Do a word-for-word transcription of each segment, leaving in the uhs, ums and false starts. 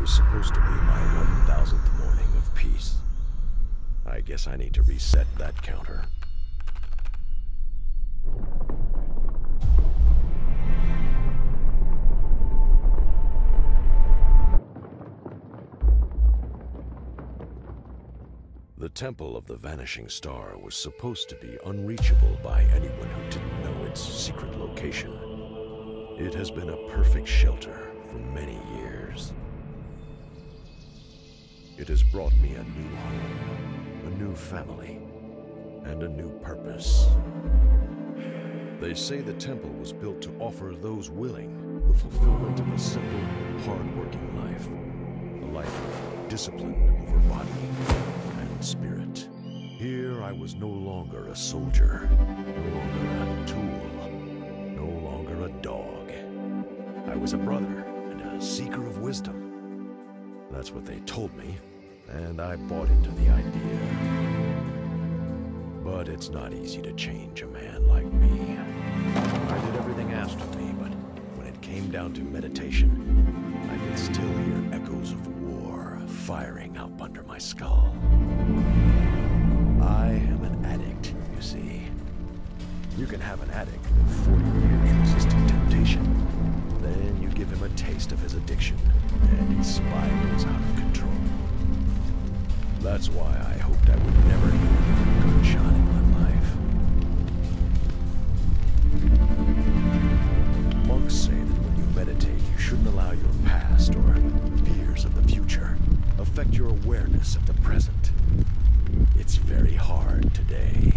was supposed to be my one thousandth morning of peace. I guess I need to reset that counter. The Temple of the Vanishing Star was supposed to be unreachable by anyone who didn't know its secret location. It has been a perfect shelter for many years. It has brought me a new home, a new family, and a new purpose. They say the temple was built to offer those willing the fulfillment of a simple, hard-working life. A life of discipline over body and spirit. Here I was no longer a soldier, no longer a tool, no longer a dog. I was a brother and a seeker of wisdom. That's what they told me, and I bought into the idea. But it's not easy to change a man like me. I did everything asked of me, but when it came down to meditation, I could still hear echoes of war firing up under my skull. I am an addict, you see. You can have an addict live forty years resisting temptation. Then you give him a taste of his addiction, and he spirals out of control. That's why I hoped I would never hear a gunshot in my life. Monks say that when you meditate, you shouldn't allow your past or fears of the future affect your awareness of the present. It's very hard today.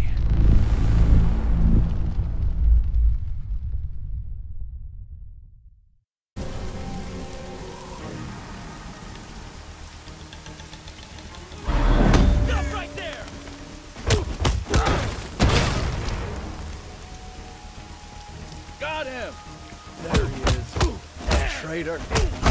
Stop right there! Got him! There he is. Traitor.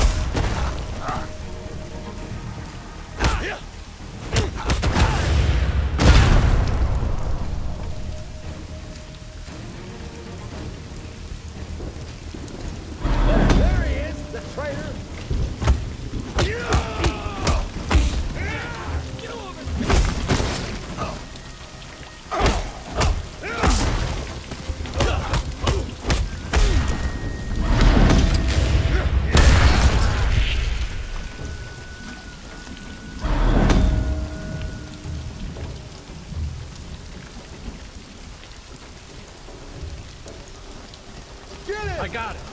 I got it.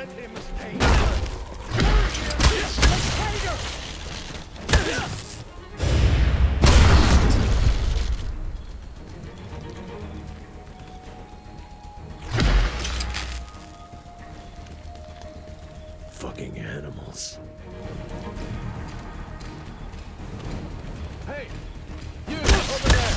Let him stay. Fucking animals. Hey, you over there.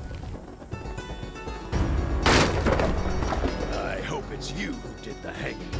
It's you who did the hanging.